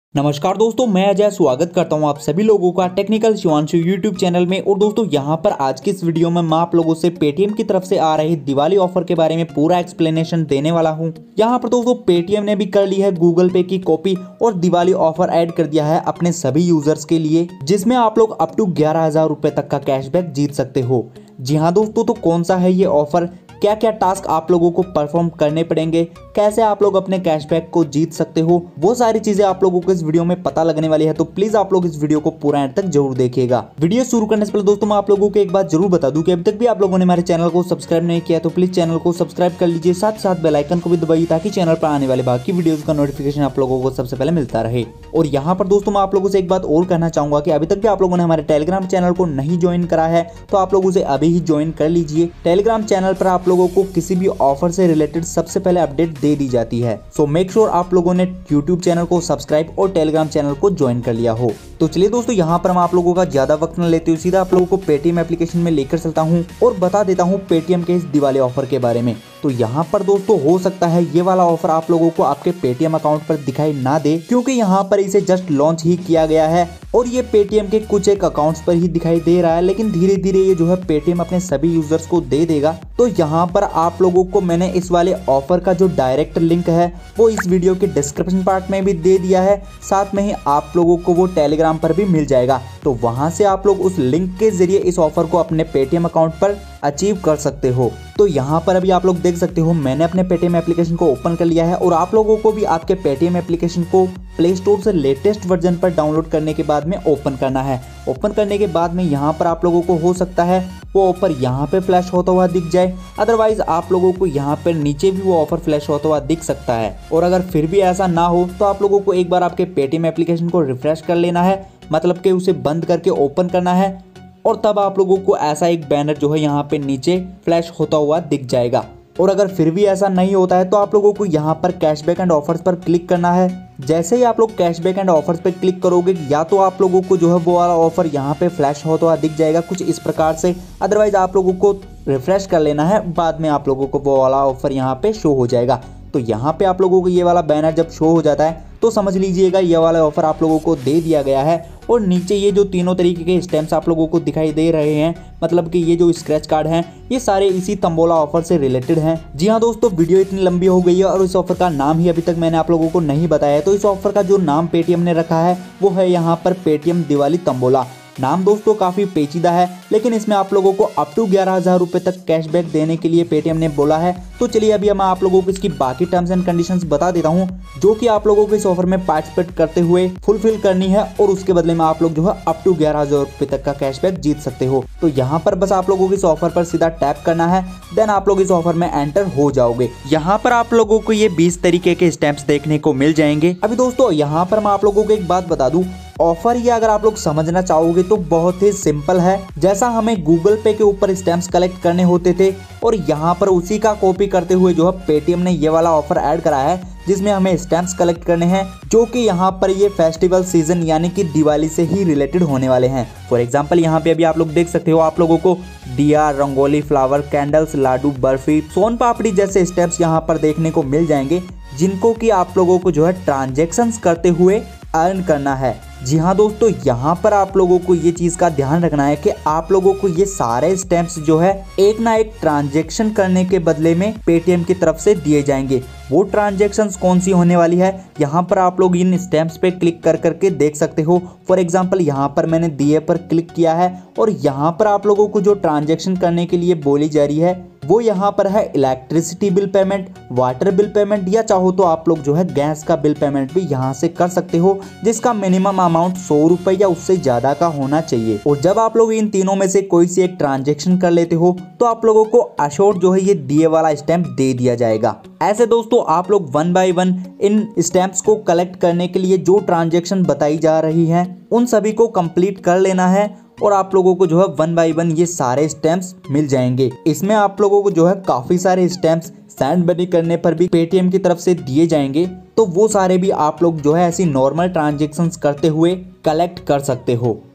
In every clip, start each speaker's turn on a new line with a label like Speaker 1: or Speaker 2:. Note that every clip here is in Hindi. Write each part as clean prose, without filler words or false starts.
Speaker 1: नमस्कार दोस्तों, मैं अजय स्वागत करता हूं आप सभी लोगों का टेक्निकल शिवांशु यूट्यूब चैनल में। और दोस्तों यहां पर आज की इस वीडियो में मैं आप लोगों से पेटीएम की तरफ से आ रही दिवाली ऑफर के बारे में पूरा एक्सप्लेनेशन देने वाला हूं। यहां पर दोस्तों पेटीएम ने भी कर ली है गूगल पे की कॉपी और दिवाली ऑफर ऐड कर दिया है अपने सभी यूजर्स के लिए, जिसमें आप लोग अप टू 11,000 रुपए तक का कैशबैक जीत सकते हो। जी हाँ दोस्तों, तो कौन सा है ये ऑफर, क्या क्या टास्क आप लोगों को परफॉर्म करने पड़ेंगे, कैसे आप लोग अपने कैशबैक को जीत सकते हो, वो सारी चीजें आप लोगों को इस वीडियो में पता लगने वाली है। तो प्लीज आप लोग इस वीडियो को पूरा एंड तक जरूर देखिएगा। वीडियो शुरू करने से पहले दोस्तों मैं आप लोगों को एक बात जरूर बता दूं कि अभी तक भी आप लोगों ने हमारे चैनल को सब्सक्राइब नहीं किया तो प्लीज चैनल को सब्सक्राइब कर लीजिए, साथ साथ बेल आइकन को भी दबाइए ताकि चैनल पर आने वाले बाकी वीडियोस का नोटिफिकेशन आप लोगों को सबसे पहले मिलता रहे। और यहाँ पर दोस्तों मैं आप लोगों से एक बात और कहना चाहूंगा कि अभी तक भी आप लोगों ने हमारे टेलीग्राम चैनल को नहीं ज्वाइन करा है तो आप लोग उसे अभी ही ज्वाइन कर लीजिए। टेलीग्राम चैनल पर आप लोगों को किसी भी ऑफर से रिलेटेड सबसे पहले अपडेट दे दी जाती है। सो मेक श्योर आप लोगों ने यूट्यूब चैनल को सब्सक्राइब और टेलीग्राम चैनल को ज्वाइन कर लिया हो। तो चलिए दोस्तों यहाँ पर मैं आप लोगों का ज्यादा वक्त न लेते हुए सीधा आप लोगों को पेटीएम एप्लीकेशन में लेकर चलता हूँ और बता देता हूँ पेटीएम के इस दिवाली ऑफर के बारे में। तो यहाँ पर दोस्तों हो सकता है ये वाला ऑफर आप लोगों को आपके पेटीएम अकाउंट पर दिखाई ना दे, क्योंकि यहाँ पर इसे जस्ट लॉन्च ही किया गया है और ये पेटीएम के कुछ एक अकाउंट्स पर ही दिखाई दे रहा है, लेकिन धीरे धीरे ये जो है पेटीएम अपने सभी यूजर्स को दे देगा। तो यहाँ पर आप लोगों को मैंने इस वाले ऑफर का जो डायरेक्ट लिंक है वो इस वीडियो के डिस्क्रिप्शन पार्ट में भी दे दिया है, साथ में ही आप लोगों को वो टेलीग्राम पर भी मिल जाएगा। तो वहां से आप लोग उस लिंक के जरिए इस ऑफर को अपने पेटीएम अकाउंट पर अचीव कर सकते हो। तो यहाँ पर अभी आप लोग देख सकते हो मैंने अपने पेटीएम एप्लीकेशन को ओपन कर लिया है और आप लोगों को भी आपके पेटीएम एप्लीकेशन को प्ले स्टोर से लेटेस्ट वर्जन पर डाउनलोड करने के बाद में ओपन करना है। ओपन करने के बाद में यहाँ पर आप लोगों को हो सकता है वो ऑफर यहाँ पे फ्लैश होता हुआ दिख जाए, अदरवाइज आप लोगों को यहाँ पर नीचे भी वो ऑफर फ्लैश होता हुआ दिख सकता है। और अगर फिर भी ऐसा ना हो तो आप लोगों को एक बार आपके पेटीएम एप्लीकेशन को रिफ्रेश कर लेना है, मतलब कि उसे बंद करके ओपन करना है और तब आप लोगों को ऐसा एक बैनर जो है यहाँ पे नीचे फ्लैश होता हुआ दिख जाएगा। और अगर फिर भी ऐसा नहीं होता है तो आप लोगों को यहाँ पर कैशबैक एंड ऑफर्स पर क्लिक करना है। जैसे ही आप लोग कैशबैक एंड ऑफर्स पर क्लिक करोगे या तो आप लोगों को जो है वो वाला ऑफर यहाँ पे फ्लैश होता हुआ दिख जाएगा कुछ इस प्रकार से, अदरवाइज आप लोगों को रिफ्रेश कर लेना है, बाद में आप लोगों को वो वाला ऑफर यहाँ पे शो हो जाएगा। तो यहाँ पे आप लोगों को ये वाला बैनर जब शो हो जाता है तो समझ लीजिएगा ये वाला ऑफर आप लोगों को दे दिया गया है। और नीचे ये जो तीनों तरीके के स्टैम्प्स आप लोगों को दिखाई दे रहे हैं, मतलब कि ये जो स्क्रैच कार्ड हैं ये सारे इसी तंबोला ऑफर से रिलेटेड हैं। जी हाँ दोस्तों, वीडियो इतनी लंबी हो गई है और इस ऑफर का नाम ही अभी तक मैंने आप लोगों को नहीं बताया है। तो इस ऑफर का जो नाम पेटीएम ने रखा है वो है यहाँ पर पेटीएम दिवाली तंबोला। नाम दोस्तों काफी पेचीदा है, लेकिन इसमें आप लोगों को अप टू 11,000 रुपए तक कैशबैक देने के लिए पेटीएम ने बोला है। तो चलिए अभी मैं आप लोगों को इसकी बाकी टर्म्स एंड कंडीशंस बता देता हूं, जो कि आप लोगों को इस ऑफर में पार्टिसिपेट करते हुए फुलफिल करनी है और उसके बदले में आप लोग जो है अप टू 11,000 रुपए तक का कैशबैक जीत सकते हो। तो यहाँ पर बस आप लोगों को इस ऑफर पर सीधा टैप करना है, देन आप लोग इस ऑफर में एंटर हो जाओगे। यहाँ पर आप लोगों को ये 20 तरीके के स्टैम्प्स देखने को मिल जाएंगे। अभी दोस्तों यहाँ पर मैं आप लोगों को एक बात बता दूं, ऑफर ये अगर आप लोग समझना चाहोगे तो बहुत ही सिंपल है। जैसा हमें गूगल पे के ऊपर स्टैम्प्स कलेक्ट करने होते थे और यहाँ पर उसी का कॉपी करते हुए जो है पेटीएम ने ये वाला ऑफर ऐड करा है, जिसमें हमें स्टैम्प्स कलेक्ट करने हैं, जो कि यहाँ पर ये फेस्टिवल सीजन यानी कि दिवाली से ही रिलेटेड होने वाले हैं। फॉर एग्जांपल यहाँ पे अभी आप लोग देख सकते हो आप लोगों को दिया, रंगोली, फ्लावर, कैंडल्स, लाडू, बर्फी, सोन पापड़ी जैसे स्टैम्प्स यहाँ पर देखने को मिल जाएंगे, जिनको कि आप लोगों को जो है ट्रांजेक्शन्स करते हुए अर्न करना है। जी हाँ दोस्तों, यहाँ पर आप लोगों को ये चीज का ध्यान रखना है कि आप लोगों को ये सारे स्टैम्प्स जो है एक ना एक ट्रांजैक्शन करने के बदले में पेटीएम की तरफ से दिए जाएंगे। वो ट्रांजैक्शंस कौन सी होने वाली है यहाँ पर आप लोग इन स्टैम्प्स पे क्लिक कर करके देख सकते हो। फॉर एग्जांपल यहाँ पर मैंने दिए पर क्लिक किया है और यहाँ पर आप लोगों को जो ट्रांजैक्शन करने के लिए बोली जा रही है वो यहाँ पर है electricity bill payment, water bill payment, या चाहो तो आप लोग जो है गैस का बिल पेमेंट भी यहाँ से कर सकते हो, जिसका मिनिमम अमाउंट 100 रुपए या उससे ज्यादा का होना चाहिए। और जब आप लोग इन तीनों में से कोई सी एक ट्रांजैक्शन कर लेते हो तो आप लोगों को अशोर्ड जो है ये दिए वाला स्टैम्प दे दिया जाएगा। ऐसे दोस्तों आप लोग 1 बाय 1 इन स्टैम्प्स को कलेक्ट करने के लिए जो ट्रांजैक्शन बताई जा रही है उन सभी को कंप्लीट कर लेना है और आप लोगों को जो है 1 बाय 1 ये सारे स्टैम्प्स मिल जाएंगे। इसमें आप लोगों को जो है काफी सारे स्टैम्प्स सेंड मनी करने पर भी पेटीएम की तरफ से दिए जाएंगे, तो वो सारे भी आप लोग जो है ऐसी नॉर्मल ट्रांजैक्शंस करते हुए कलेक्ट कर सकते हो।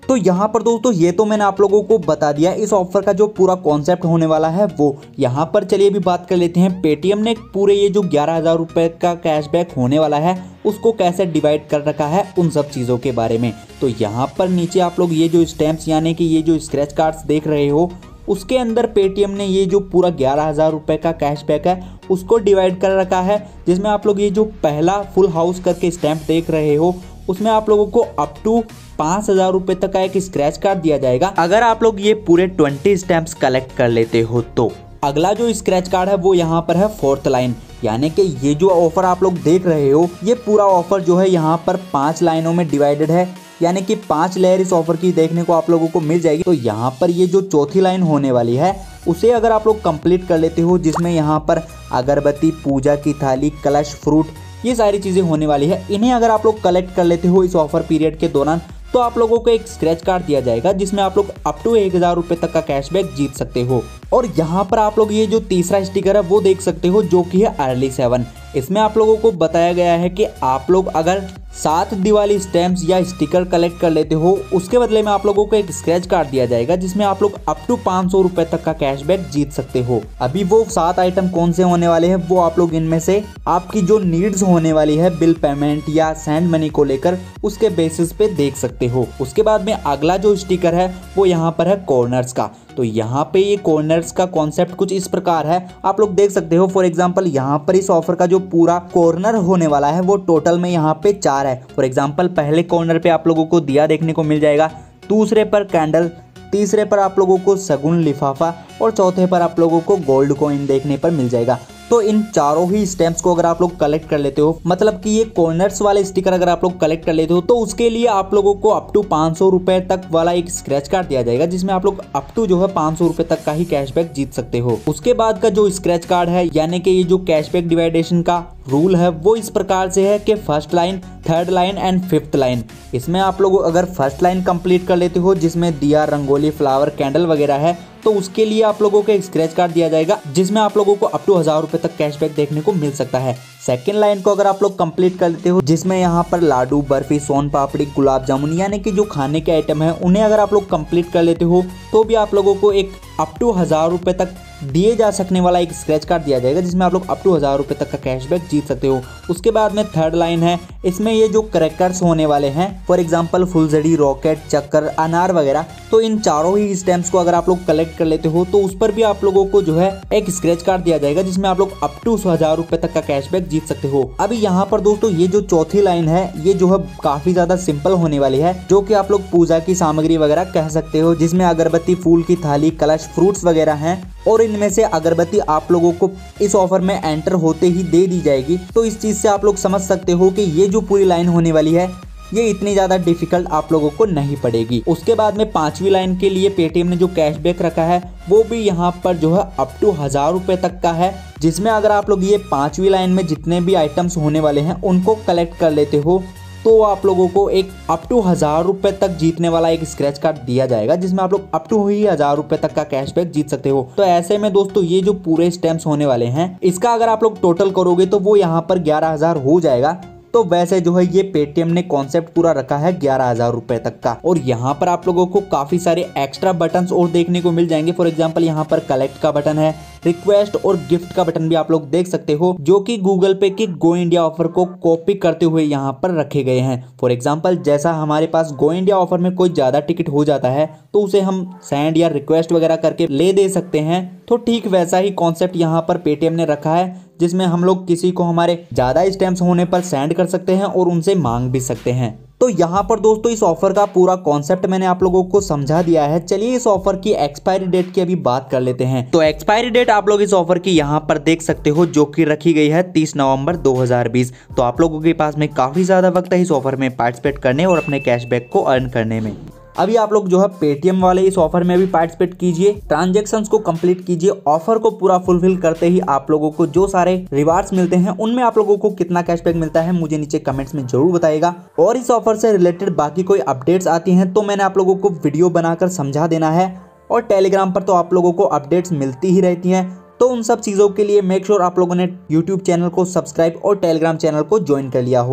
Speaker 1: तो यहाँ पर दोस्तों ये तो मैंने आप लोगों को बता दिया इस ऑफर का जो पूरा कॉन्सेप्ट होने वाला है वो। यहाँ पर चलिए अभी बात कर लेते हैं पेटीएम ने पूरे ये जो 11,000 रुपये का कैशबैक होने वाला है उसको कैसे डिवाइड कर रखा है उन सब चीज़ों के बारे में। तो यहाँ पर नीचे आप लोग ये जो स्टैम्प्स यानी कि ये जो स्क्रैच कार्ड्स देख रहे हो उसके अंदर पेटीएम ने ये जो पूरा 11,000 रुपये का कैशबैक है उसको डिवाइड कर रखा है, जिसमें आप लोग ये जो पहला फुल हाउस करके स्टैम्प देख रहे हो उसमें आप लोगों को अप टू 5,000 रुपये तक का एक स्क्रैच कार्ड दिया जाएगा अगर आप लोग ये पूरे 20 स्टैम्प्स कलेक्ट कर लेते हो। तो अगला जो स्क्रैच कार्ड है वो यहाँ पर है 4th लाइन, यानी कि ये जो ऑफर आप लोग देख रहे हो ये पूरा ऑफर जो है यहाँ पर 5 लाइनों में डिवाइडेड है, यानी कि 5 लेयर इस ऑफर की देखने को आप लोगों को मिल जाएगी। तो यहाँ पर ये जो चौथी लाइन होने वाली है उसे अगर आप लोग कंप्लीट कर लेते हो, जिसमें यहाँ पर अगरबत्ती, पूजा की थाली, कलश, फ्रूट, ये सारी चीज़ें होने वाली है, इन्हें अगर आप लोग कलेक्ट कर लेते हो इस ऑफर पीरियड के दौरान तो आप लोगों को एक स्क्रैच कार्ड दिया जाएगा जिसमें आप लोग अप टू 1,000 रुपये तक का कैशबैक जीत सकते हो। और यहाँ पर आप लोग ये जो तीसरा स्टिकर है वो देख सकते हो जो कि है अर्ली 7। इसमें आप लोगों को बताया गया है कि आप लोग अगर 7 दिवाली स्टैम्प्स या स्टिकर कलेक्ट कर लेते हो उसके बदले में आप लोगों को एक स्क्रैच कार्ड दिया जाएगा जिसमें आप लोग अप टू 500 रुपये तक का कैशबैक जीत सकते हो। अभी वो 7 आइटम कौन से होने वाले हैं वो आप लोग इनमें से आपकी जो नीड्स होने वाली है बिल पेमेंट या सेंड मनी को लेकर उसके बेसिस पे देख सकते हो। उसके बाद में अगला जो स्टिकर है वो यहाँ पर है कॉर्नर्स का। तो यहाँ पे ये कॉर्नर्स का कॉन्सेप्ट कुछ इस प्रकार है, आप लोग देख सकते हो। फॉर एग्जांपल यहाँ पर इस ऑफर का जो पूरा कॉर्नर होने वाला है वो टोटल में यहाँ पे 4 है। फॉर एग्जांपल पहले कॉर्नर पे आप लोगों को दिया देखने को मिल जाएगा, दूसरे पर कैंडल, तीसरे पर आप लोगों को शगुन लिफाफा और चौथे पर आप लोगों को गोल्ड कॉइन देखने पर मिल जाएगा। तो इन चारों ही स्टैम्प्स को अगर आप लोग कलेक्ट कर लेते हो, मतलब कि ये कॉर्नर्स वाले स्टिकर अगर आप लोग कलेक्ट कर लेते हो तो उसके लिए आप लोगों को अप टू 500 रुपये तक वाला एक स्क्रैच कार्ड दिया जाएगा जिसमें आप लोग अप टू जो है 500 रुपये तक का ही कैशबैक जीत सकते हो। उसके बाद का जो स्क्रैच कार्ड है यानी कि ये जो कैशबैक डिवाइडेशन का रूल है वो इस प्रकार से है कि 1st line, 3rd line and 5th line, इसमें आप लोग अगर 1st लाइन कंप्लीट कर लेते हो जिसमें दिया, रंगोली, फ्लावर, कैंडल वगैरह है तो उसके लिए आप लोगों को एक स्क्रैच कार्ड दिया जाएगा जिसमें आप लोगों को अप टू 1,000 रुपये तक कैशबैक देखने को मिल सकता है। 2nd लाइन को अगर आप लोग कंप्लीट कर लेते हो जिसमें यहाँ पर लाडू, बर्फी, सोन पापड़ी, गुलाब जामुन यानी कि जो खाने के आइटम है उन्हें अगर आप लोग कंप्लीट कर लेते हो तो भी आप लोगों को एक अप टू 1,000 रुपये तक दिए जा सकने वाला एक स्क्रैच कार्ड दिया जाएगा जिसमें आप लोग अप टू 1,000 रुपये तक का कैशबैक जीत सकते हो। उसके बाद में 3rd लाइन है, इसमें ये जो क्रैकर्स होने वाले हैं फॉर एग्जांपल फुलझड़ी, रॉकेट, चक्कर, अनार वगैरह, तो इन चारों ही स्टैम्प्स को अगर आप लोग कलेक्ट कर लेते हो तो उस पर भी आप लोगों को जो है एक स्क्रैच कार्ड दिया जाएगा जिसमें आप लोग अप टू 1,000 रुपये तक का कैशबैक जीत सकते हो। अभी यहाँ पर दोस्तों ये जो चौथी लाइन है ये जो है काफी ज्यादा सिंपल होने वाली है, जो कि आप लोग पूजा की सामग्री वगैरह कह सकते हो, जिसमें अगरबत्ती, फूल की थाली, कलश, फ्रूट्स वगैरह हैं और इनमें से अगरबत्ती आप लोगों को इस ऑफर में एंटर होते ही दे दी जाएगी। तो इस चीज से आप लोग समझ सकते हो कि ये जो पूरी लाइन होने वाली है ये इतनी ज्यादा डिफिकल्ट आप लोगों को नहीं पड़ेगी। उसके बाद में 5वीं लाइन के लिए पेटीएम ने जो कैशबैक रखा है वो भी यहाँ पर जो है अप टू 1,000 रुपये तक का है, जिसमें अगर आप लोग ये 5वीं लाइन में जितने भी आइटम्स होने वाले हैं उनको कलेक्ट कर लेते हो तो आप लोगों को एक अप टू 1,000 रुपये तक जीतने वाला एक स्क्रैच कार्ड दिया जाएगा जिसमें आप लोग अप टू ही 1,000 रुपये तक का कैशबैक जीत सकते हो। तो ऐसे में दोस्तों ये जो पूरे स्टैम्प्स होने वाले हैं इसका अगर आप लोग टोटल करोगे तो वो यहाँ पर 11,000 हो जाएगा। तो वैसे जो है ये पेटीएम ने कॉन्सेप्ट पूरा रखा है 11,000 रुपए तक का। और यहाँ पर आप लोगों को काफी सारे एक्स्ट्रा बटन्स और देखने को मिल जाएंगे। फॉर एग्जांपल यहाँ पर कलेक्ट का बटन है, रिक्वेस्ट और गिफ्ट का बटन भी आप लोग देख सकते हो, जो कि गूगल पे की गो इंडिया ऑफर को कॉपी करते हुए यहाँ पर रखे गए हैं। फॉर एग्जांपल जैसा हमारे पास गो इंडिया ऑफर में कोई ज्यादा टिकट हो जाता है तो उसे हम सेंड या रिक्वेस्ट वगैरह करके ले दे सकते हैं, तो ठीक वैसा ही कॉन्सेप्ट यहाँ पर पेटीएम ने रखा है जिसमें हम लोग किसी को हमारे ज्यादा स्टैम्प्स होने पर सेंड कर सकते हैं और उनसे मांग भी सकते हैं। तो यहाँ पर दोस्तों इस ऑफर का पूरा कॉन्सेप्ट मैंने आप लोगों को समझा दिया है। चलिए इस ऑफर की एक्सपायरी डेट की अभी बात कर लेते हैं। तो एक्सपायरी डेट आप लोग इस ऑफर की यहाँ पर देख सकते हो, जो कि रखी गई है 30 नवंबर 2020। तो आप लोगों के पास में काफी ज्यादा वक्त है इस ऑफर में पार्टिसिपेट करने और अपने कैशबैक को अर्न करने में। अभी आप लोग जो है पेटीएम वाले इस ऑफर में भी पार्टिसिपेट कीजिए, ट्रांजैक्शंस को कंप्लीट कीजिए। ऑफर को पूरा फुलफिल करते ही आप लोगों को जो सारे रिवार्ड्स मिलते हैं उनमें आप लोगों को कितना कैशबैक मिलता है मुझे नीचे कमेंट्स में जरूर बताइएगा। और इस ऑफर से रिलेटेड बाकी कोई अपडेट्स आती हैं तो मैंने आप लोगों को वीडियो बनाकर समझा देना है। और टेलीग्राम पर तो आप लोगों को अपडेट्स मिलती ही रहती हैं। तो उन सब चीज़ों के लिए मेक श्योर आप लोगों ने यूट्यूब चैनल को सब्सक्राइब और टेलीग्राम चैनल को ज्वाइन कर लिया हो।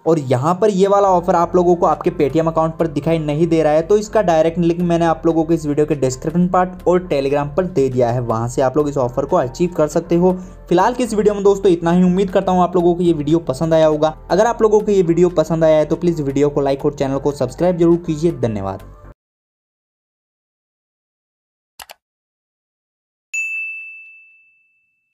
Speaker 1: और यहाँ पर ये वाला ऑफर आप लोगों को आपके पेटीएम अकाउंट पर दिखाई नहीं दे रहा है, तो इसका डायरेक्ट लिंक मैंने आप लोगों को इस वीडियो के डिस्क्रिप्शन पार्ट और टेलीग्राम पर दे दिया है, वहां से आप लोग इस ऑफर को अचीव कर सकते हो। फिलहाल की इस वीडियो में दोस्तों इतना ही। उम्मीद करता हूँ आप लोगों को ये वीडियो पसंद आया होगा। अगर आप लोगों को ये वीडियो पसंद आया है तो प्लीज वीडियो को लाइक और चैनल को सब्सक्राइब जरूर कीजिए। धन्यवाद।